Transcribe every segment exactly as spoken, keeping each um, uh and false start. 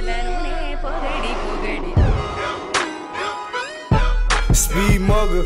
Speed mugger.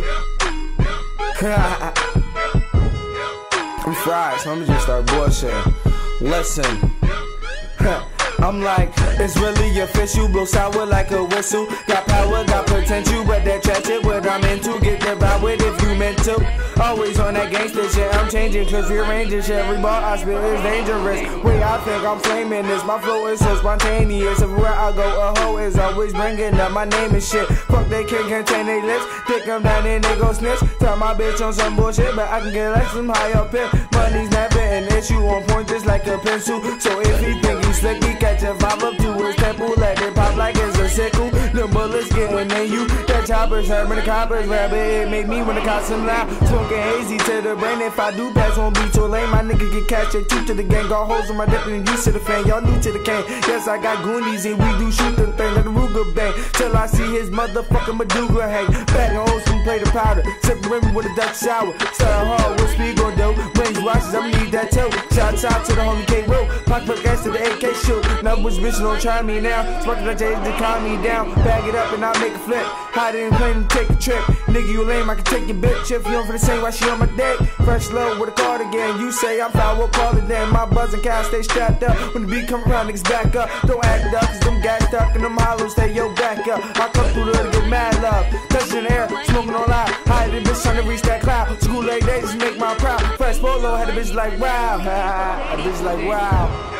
I'm fried, so I'ma just start bullshitting. Listen. I'm like, it's really official, blow sour like a whistle. Got power, got potential, but that trash shit what I'm into. Get there by with if you meant to. Always on that gangster shit, I'm changing, cause rearranging shit. Every bar I spit is dangerous. Way I think I'm flaming this, my flow is so spontaneous. Everywhere I go, a hoe is always bringing up my name and shit. Fuck, they can't contain they lips. Dick them down and they go snitch. Tell my bitch on some bullshit, but I can get like some high up here. Money's never an issue, on point just like a pencil. So if he think he's slick, he catch a vibe up to his temple, let it pop like it's a sickle. The bullets getting in you. That chopper's hurt when the coppers rabbit. It make me wanna cop some loud. Smoking hazy to the brain. If I do pass, won't be too late. My nigga get cash straight to the gang. Got holes in my dip and used to the fan. Y'all new to the cane. Yes, I got goonies and we do shoot them things like the Ruger bang. Till I see his motherfucking Medulla hang. Back and hoes from play the powder. Separate me with a Dutch sour. Starting hard, what speed gon' do? Range watches, I'ma need that too. Shots out to the homie K. Roll. Pop up gas to the A K shoot. Now which bitch don't try me now? Smoking that J to calm me down. Bag it up and I'll make a flip. Hide it and plan to take a trip. Nigga, you lame, I can take your bitch. If you don't for the same, why she on my dick? Fresh low with a cardigan. You say I'm foul, we'll call it then. My buzzing cow stay strapped up. When the beat come around, niggas back up. Don't act up, cause them gas stuck and them hollows stay yo back up. I come through the hood to get mad love. Touching the air, smoking all out. Hide the bitch trying to reach that cloud. School late days just make my proud. Fresh polo had a bitch like wow. A bitch like wow.